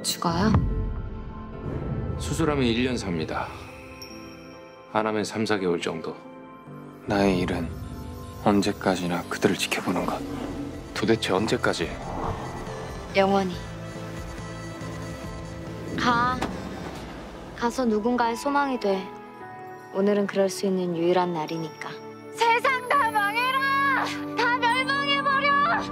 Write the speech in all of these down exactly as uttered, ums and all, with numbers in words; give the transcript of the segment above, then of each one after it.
죽어요? 수술하면 일 년 삽니다. 안 하면 삼, 사 개월 정도. 나의 일은 언제까지나 그들을 지켜보는 것. 도대체 언제까지? 영원히. 가. 가서 누군가의 소망이 돼. 오늘은 그럴 수 있는 유일한 날이니까. 세상 다 망해라! 다 멸망해버려!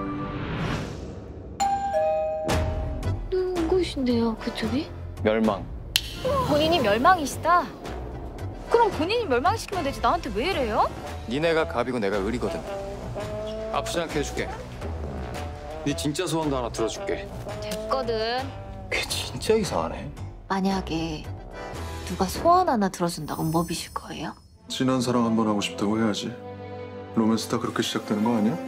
누구신데요, 그쪽이? 멸망. 본인이 멸망이시다? 그럼 본인이 멸망시키면 되지 나한테 왜 이래요? 니네가 갑이고 내가 을이거든. 아프지 않게 해줄게. 네 진짜 소원도 하나 들어줄게. 됐거든. 걔 진짜 이상하네. 만약에 누가 소원 하나 들어준다고 뭐 비실 거예요? 진한 사랑 한 번 하고 싶다고 해야지. 로맨스 다 그렇게 시작되는 거 아니야?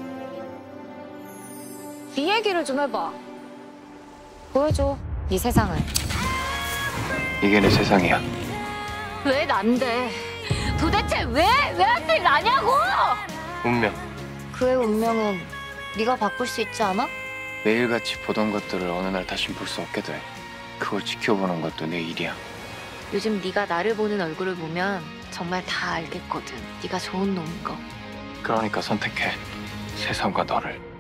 네 얘기를 좀 해봐. 보여줘, 네 세상을. 이게 내 세상이야. 왜 난데? 도대체 왜? 왜 하필 나냐고! 운명. 그의 운명은 네가 바꿀 수 있지 않아? 매일같이 보던 것들을 어느 날 다시 볼 수 없게 돼. 그걸 지켜보는 것도 내 일이야. 요즘 네가 나를 보는 얼굴을 보면 정말 다 알겠거든. 네가 좋은 놈인 거. 그러니까 선택해. 세상과 너를.